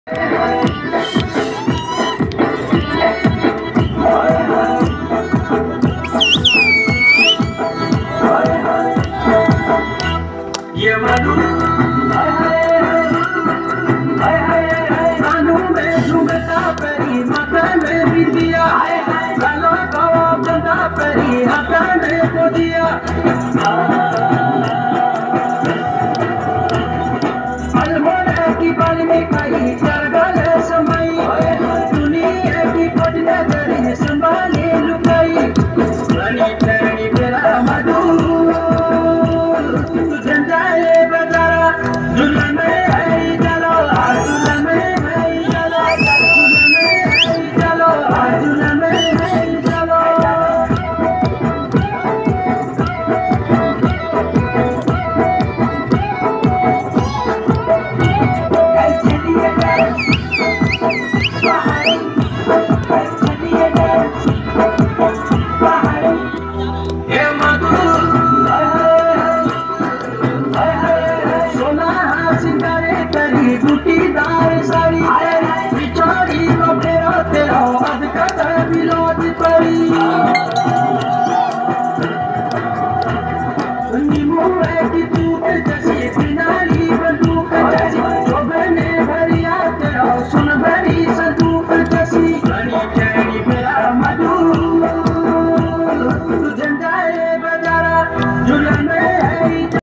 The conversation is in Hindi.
ये मधु कानों में झूमता परी माथा में बिंदिया गालों को बंदा परी हाथा में गोदिया अलमोड़ा की बाल में कई चरगल समय दुनिया की कोटने दरी संभाले लुकाई रानी तेरी मेरा मधु बूटीदार साड़ी बिछोड़ी को फेरो तेरा अध कदर बिलोज पड़ी।